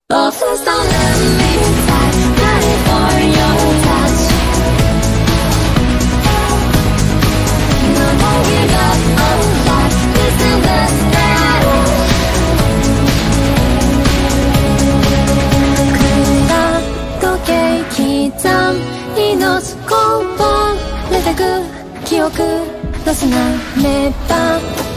Oh, please don't let me die, dying for your touch. No, won't give up on life, this is the start. 時計刻む命こぼれてく記憶ロスなねば